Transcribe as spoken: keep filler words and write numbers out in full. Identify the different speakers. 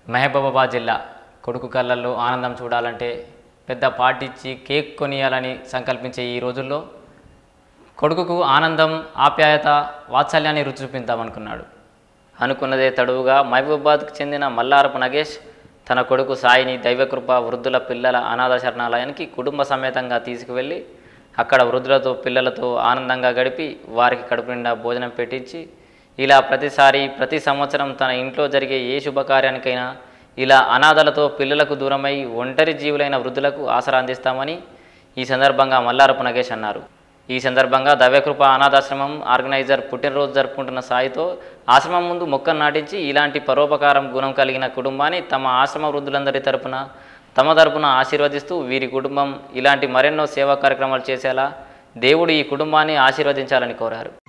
Speaker 1: మహబూబాబాద్ జిల్లా కొడుకు కళ్ళల్లో ఆనందం చూడాలంటే పెద్ద పార్టీచ్చి కేక్ కొనియాలని సంకల్పించే ఈ రోజుల్లో కొడుకుకు ఆనందం ఆప్యాయత వాత్సల్యాన్ని రుచి చూపిద్దామనుకున్నాడు. అనుకున్నదే తడువుగా మహబూబాబాద్కు చెందిన మల్లారపు నగేష్ తన కొడుకు సాయిని దైవకృప వృద్ధుల పిల్లల అనాథ శరణాలయానికి కుటుంబ సమేతంగా తీసుకువెళ్ళి అక్కడ వృద్ధులతో పిల్లలతో ఆనందంగా గడిపి వారికి కడుపు నిండా భోజనం పెట్టించి ఇలా ప్రతిసారి ప్రతి సంవత్సరం తన ఇంట్లో జరిగే ఏ శుభకార్యానికైనా ఇలా అనాథలతో పిల్లలకు దూరమై ఒంటరి జీవులైన వృద్ధులకు ఆసరా అందిస్తామని ఈ సందర్భంగా మల్లారపు నగేష్ అన్నారు. ఈ సందర్భంగా దైవకృప అనాథాశ్రమం ఆర్గనైజర్ పుట్టినరోజు జరుపుకుంటున్న సాయితో ఆశ్రమం ముందు మొక్కను నాటించి ఇలాంటి పరోపకారం గుణం కలిగిన కుటుంబాన్ని తమ ఆశ్రమ వృద్ధులందరి తరపున తమ తరపున ఆశీర్వదిస్తూ వీరి కుటుంబం ఇలాంటి మరెన్నో సేవా కార్యక్రమాలు చేసేలా దేవుడు ఈ కుటుంబాన్ని ఆశీర్వదించాలని కోరారు.